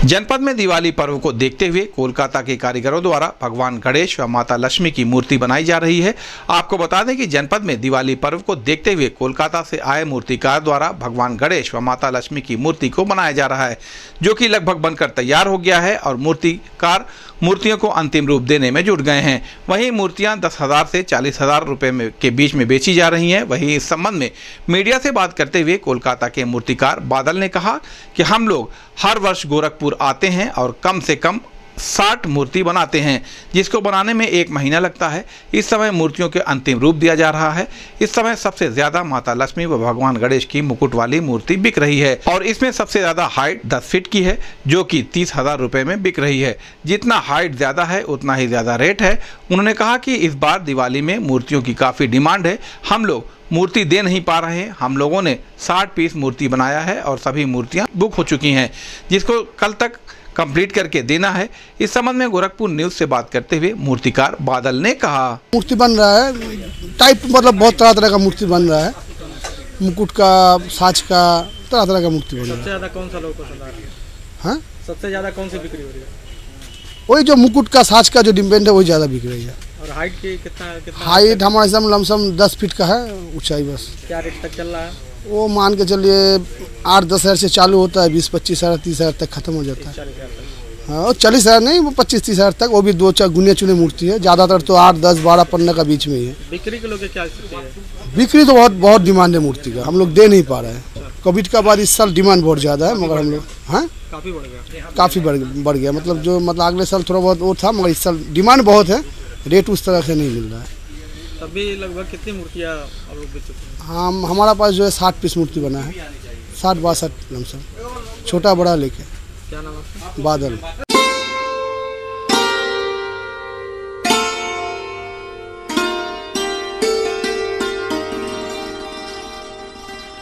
जनपद में दिवाली पर्व को देखते हुए कोलकाता के कारीगरों द्वारा भगवान गणेश व माता लक्ष्मी की मूर्ति बनाई जा रही है। आपको बता दें कि जनपद में दिवाली पर्व को देखते हुए कोलकाता से आए मूर्तिकार द्वारा भगवान गणेश व माता लक्ष्मी की मूर्ति को बनाया जा रहा है, जो कि लगभग बनकर तैयार हो गया है और मूर्तिकार मूर्तियों को अंतिम रूप देने में जुट गए हैं। वहीं मूर्तियां 10,000 से 40,000 रुपए के बीच में बेची जा रही हैं। वहीं इस संबंध में मीडिया से बात करते हुए कोलकाता के मूर्तिकार बादल ने कहा कि हम लोग हर वर्ष गोरखपुर आते हैं और कम से कम 60 मूर्ति बनाते हैं, जिसको बनाने में 1 महीना लगता है। इस समय मूर्तियों के अंतिम रूप दिया जा रहा है। इस समय सबसे ज्यादा माता लक्ष्मी व भगवान गणेश की मुकुट वाली मूर्ति बिक रही है और इसमें सबसे ज्यादा हाइट 10 फीट की है, जो कि 30,000 रुपए में बिक रही है। जितना हाइट ज्यादा है उतना ही ज्यादा रेट है। उन्होंने कहा कि इस बार दिवाली में मूर्तियों की काफी डिमांड है। हम लोग मूर्ति दे नहीं पा रहे हैं। हम लोगों ने 60 पीस मूर्ति बनाया है और सभी मूर्तियां बुक हो चुकी हैं, जिसको कल तक कंप्लीट करके देना है। इस संबंध में गोरखपुर न्यूज से बात करते हुए मूर्तिकार बादल ने कहा, मूर्ति बन रहा है टाइप, मतलब बहुत तरह तरह का मूर्ति बन रहा है। मुकुट का, साज का, तरह तरह का मूर्ति बन रहा है। सबसे ज्यादा कौन सा लोग पसंद आ रहा है? हाँ, सबसे ज्यादा कौन सी बिक्री हो रही है? वही जो मुकुट का, साज का जो डिपेंड है वही ज्यादा बिक रही है। और हाइट की कितना हाइट हमारे सब लमसम 10 फीट का है ऊंचाई। बस क्या रेट तक चल रहा है? वो मान के चलिए 8-10 हज़ार से चालू होता है, 20-25 हज़ार 30 हज़ार तक खत्म हो जाता है। हाँ, और 40 हज़ार नहीं, वो 25-30 हज़ार तक। वो भी 2-4 गुने चुने मूर्ति है, ज़्यादातर तो 8, 10, 12, 15 का बीच में ही है। बिक्री के लोग क्या स्थिति है? बिक्री तो बहुत डिमांड है मूर्ति का, हम लोग दे नहीं पा रहे हैं। कोविड का बाद इस साल डिमांड बहुत ज़्यादा है, मगर हम लोग काफ़ी बढ़ गया, काफ़ी बढ़ गया। मतलब अगले साल थोड़ा बहुत वो था, मगर इस साल डिमांड बहुत है, रेट उस तरह से नहीं मिल रहा है। तभी लगभग कितनी मूर्तियाँ आप लोग बेच चुके हैं? हम हमारा पास जो है 60 पीस मूर्ति बना है, 60-62 लमसम, छोटा बड़ा लेके। क्या नाम है? बादल।